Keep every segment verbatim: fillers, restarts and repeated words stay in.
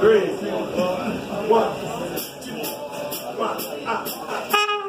three, one, two, one, ah, ah.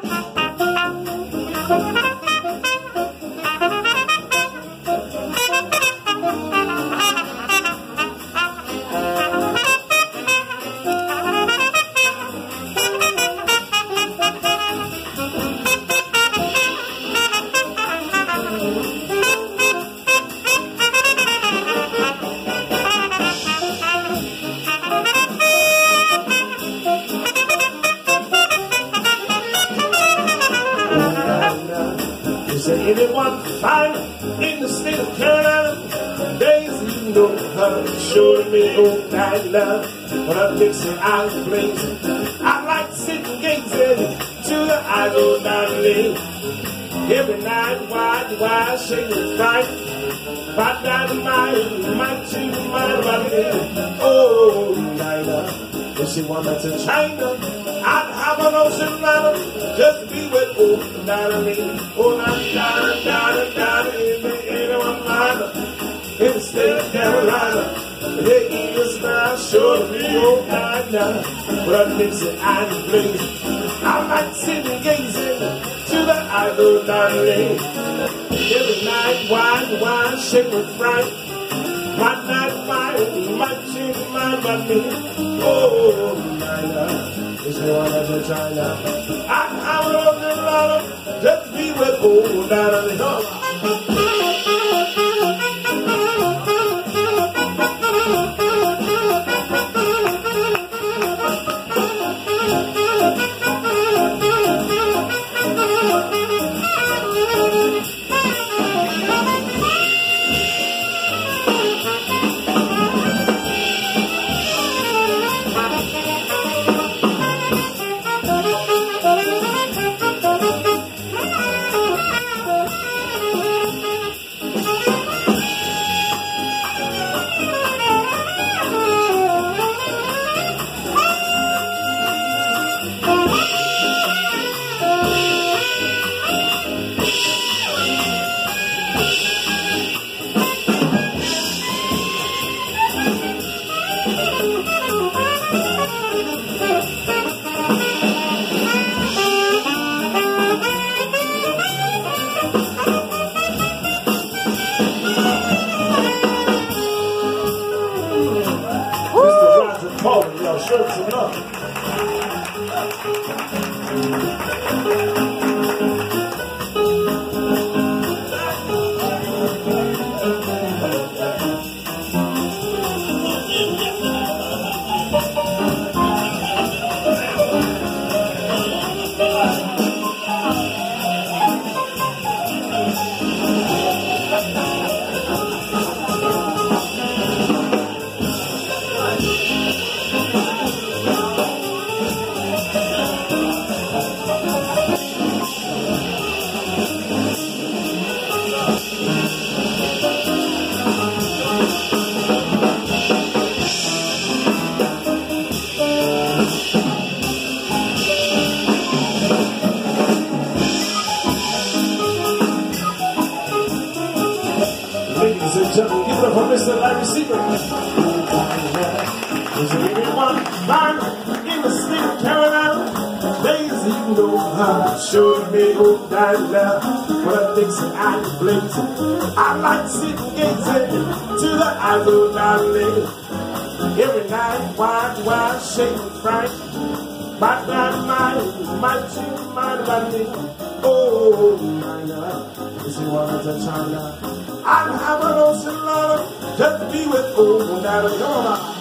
Is there anyone fine in the state of Carolina? Days you know her, showing me old night love. But I'm mixing out the place. I like sitting gazing to the idol down lane. Every night, wide, wide, shaking fright. By dynamite, might change my mind about it. Oh, Nina, if she wanted to China, I'd have an ocean liner just to be with old Natalie. Oh, Natalie, Natalie, Natalie, is there anyone liner in the state of Carolina? There is now sure to be old Nina, but I'm mixing and blazing. I like sitting gazing to the idol Natalie. Every night, wide, wide, shake with fright. My night, my, my change my mind about me. Oh, Nina, is there one other China? I, I would love to love just be with old Natalie. Paul, y'all show some love. Ladies and gentlemen, give it up for Mister Larry Seaver. Is there anyone fine in the state of Carolina? Ladies, you know how sure me old down now. But I'm mixing and blazing. I like sitting gazing to the idol down lane. Every night, wide, wide, shaking fright. My bad mind, my change mind about me. Oh, Nina, is he one to China? I'd have an ocean liner just to be with old Natalie. Come on.